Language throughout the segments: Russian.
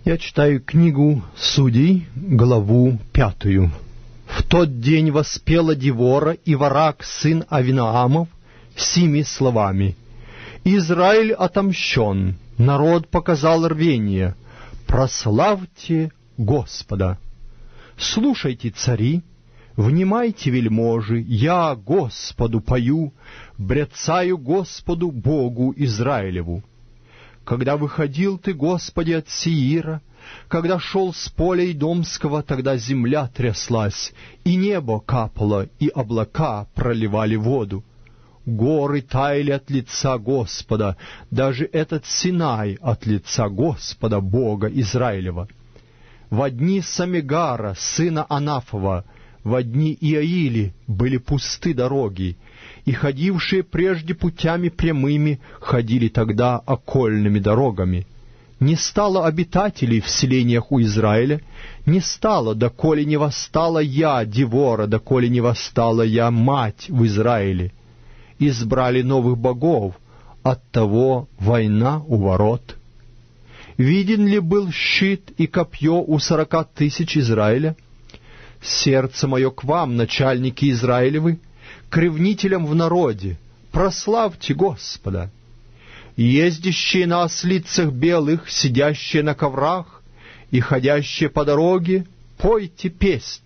Я читаю книгу Судей, главу 5. «В тот день воспела Девора и Варак, сын Авиноамов, сими словами: Израиль отомщен, народ показал рвение, прославьте Господа. Слушайте, цари, внимайте, вельможи, я Господу пою, бряцаю Господу Богу Израилеву. Когда выходил ты, Господи, от Сеира, когда шел с поля Идомского, тогда земля тряслась, и небо капало, и облака проливали воду. Горы таяли от лица Господа, даже этот Синай от лица Господа, Бога Израилева. Во дни Самигара, сына Анафова, во дни Иаили были пусты дороги, и ходившие прежде путями прямыми ходили тогда окольными дорогами. Не стало обитателей в селениях у Израиля, не стало, доколе не восстала я, Девора, доколе не восстала я, мать в Израиле. Избрали новых богов, оттого война у ворот. Виден ли был щит и копье у 40 000 Израиля? Сердце мое к вам, начальники Израилевы, к ревнителям в народе, прославьте Господа. Ездящие на ослицах белых, сидящие на коврах и ходящие по дороге, пойте песнь.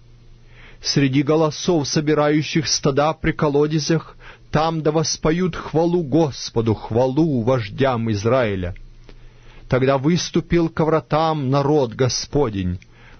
Среди голосов, собирающих стада при колодезях, там да воспоют хвалу Господу, хвалу вождям Израиля. Тогда выступил ко вратам народ Господень.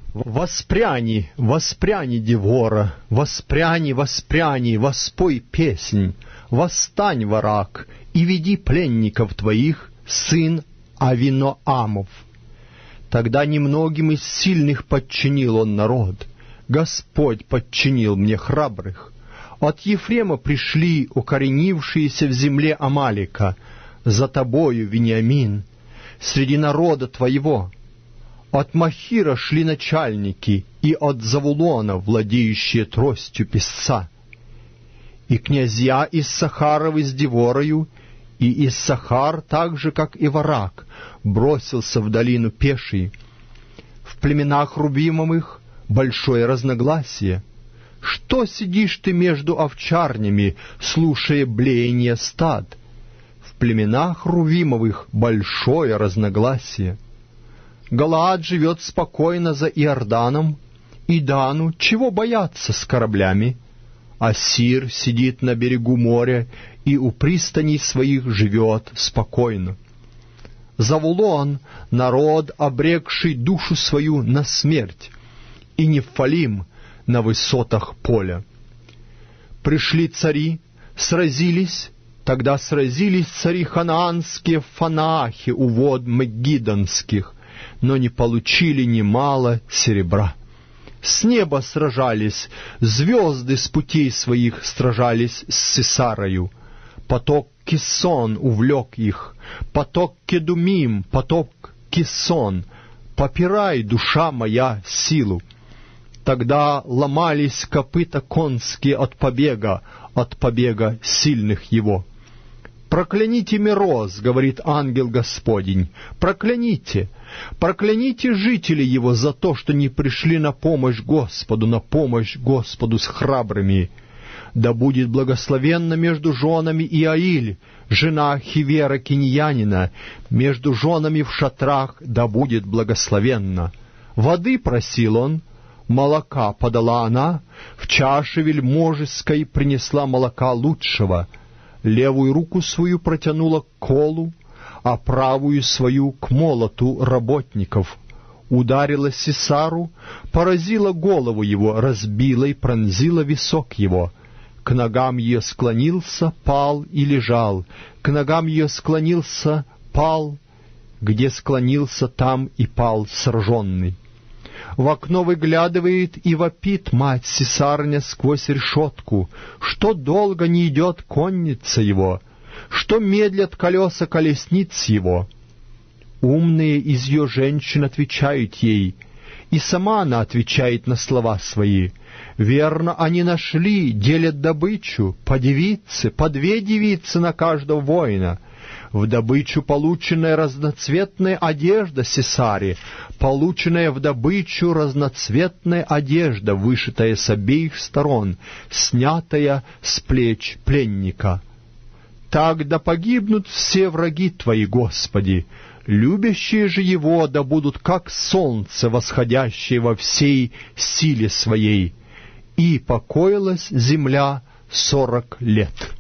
Воспряни, воспряни, Девора, воспряни, воспряни, воспой песнь, восстань, Варак, и веди пленников твоих, сын Авиноамов. Тогда немногим из сильных подчинил он народ, Господь подчинил мне храбрых. От Ефрема пришли укоренившиеся в земле Амалика, за тобою, Вениамин, среди народа твоего. От Махира шли начальники, и от Завулона, владеющие тростью песца. И князья Иссахаровы с Деворою, и Иссахар, так же, как и Варак, бросился в долину пеший. В племенах Рубимовых большое разногласие. Что сидишь ты между овчарнями, слушая блеяние стад? В племенах Рувимовых большое разногласие. Галаад живет спокойно за Иорданом, и Дану чего бояться с кораблями? Ассир сидит на берегу моря и у пристаней своих живет спокойно. Завулон — народ, обрекший душу свою на смерть, и Нефалим — на высотах поля. Пришли цари, сразились, тогда сразились цари ханаанские в Фанаахе у вод Мегидонских, но не получили немало серебра. С неба сражались, звезды с путей своих сражались с Сесарою. Поток Кисон увлек их, поток Кедумим, поток Кисон. Попирай, душа моя, силу. Тогда ломались копыта конские от побега сильных его. «Прокляните Мироз, — говорит ангел Господень, — прокляните, прокляните жителей его за то, что не пришли на помощь Господу с храбрыми. Да будет благословенна между женами Иаиль, жена Хивера Киньянина, между женами в шатрах да будет благословенна. Воды просил он, молока подала она, в чаше вельможеской принесла молока лучшего. Левую руку свою протянула к колу, а правую свою к молоту работников. Ударила Сесару, поразила голову его, разбила и пронзила висок его. К ногам ее склонился, пал и лежал. К ногам ее склонился, пал, где склонился, там и пал сраженный. В окно выглядывает и вопит мать Сесарня сквозь решетку, что долго не идет конница его, что медлят колеса колесниц его. Умные из ее женщин отвечают ей, и сама она отвечает на слова свои. Верно, они нашли, делят добычу, по 2 девицы на каждого воина. в добычу полученная разноцветная одежда Сесаре, полученная в добычу разноцветная одежда, вышитая с обеих сторон, снятая с плеч пленника. Так да погибнут все враги Твои, Господи, любящие же Его да будут как солнце, восходящее во всей силе Своей. И покоилась земля 40 лет.